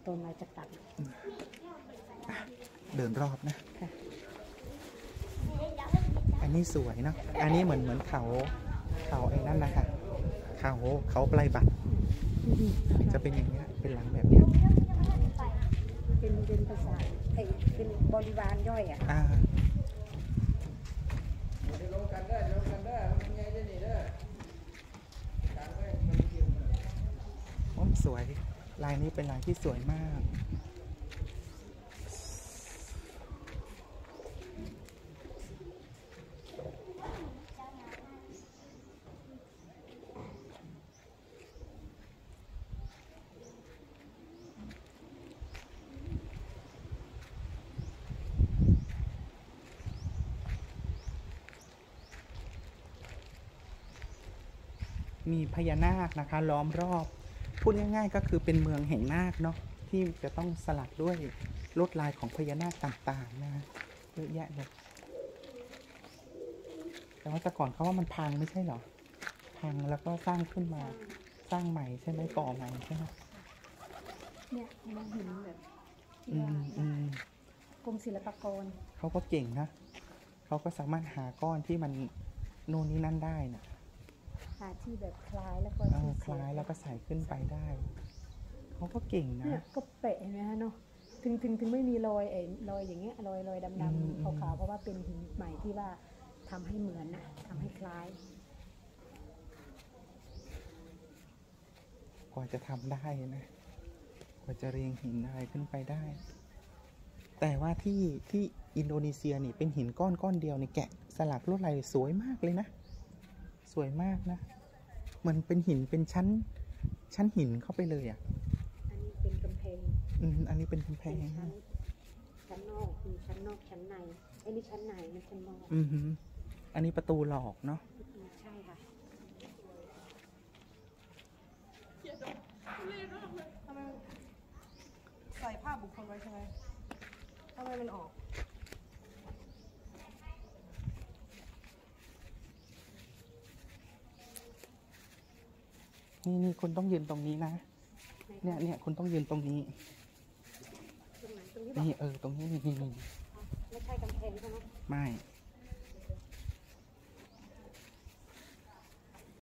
ต้นไม้จะตัดเดินรอบนะอันนี้สวยเนาะอันนี้เหมือนเขาไอ้นั่นนะคะเขาปลายบัตรจะเป็นอย่างเงี้ยเป็นหลังแบบเนี้ยเป็นภาษาเป็นบริวารย่อยอ่ะโอ้สวยลายนี้เป็นลายที่สวยมากมีพญานาคนะคะล้อมรอบพูดง่ายๆก็คือเป็นเมืองแห่งนาคเนาะที่จะต้องสลักด้วยลวดลายของพญานาคต่างๆนะเยอะแยะเลยแต่ว่าแต่ก่อนเขาว่ามันพังไม่ใช่เหรอพังแล้วก็สร้างขึ้นมาสร้างใหม่ใช่ไหมก่อใหม่ใช่ไหมเนี่ยมันหินแบบกรมศิลปากรเขาก็เก่งนะเขาก็สามารถหาก้อนที่มันโน่นนี่นั่นได้นะหาที่แบบคล้ายแล้วก็คล้ายแล้วก็ใส่ขึ้นไปได้เขาก็เก่งนะก็เปะนะฮะเนาะถึงไม่มีรอยอย่างเงี้ยรอยดำๆขาวๆเพราะว่าเป็นหินใหม่ที่ว่าทำให้เหมือนนะทำให้คล้ายกว่าจะทำได้นะกว่าจะเรียงหินอะไรขึ้นไปได้แต่ว่าที่อินโดนีเซียนี่เป็นหินก้อนเดียวในแกะสลักลวดลายสวยมากเลยนะสวยมากนะมันเป็นหินเป็นชั้นหินเข้าไปเลยอ่ะอันนี้เป็นกำแพงอันนี้เป็นกำแพงชั้นนอกมีชั้นนอกชั้นในอันนี้ชั้นในมันชั้นนอกอันนี้ประตูหลอกเนาะใช่ค่ะทำไมใส่ผ้าบุคคลไว้ใช่ไหมทำไมมันออกนี่คุณต้องยืนตรงนี้นะเนี่ยคุณต้องยืนตรงนี้นี่ตรงนี้นี่ไม่ใช่กำแพงใช่ไหมไม่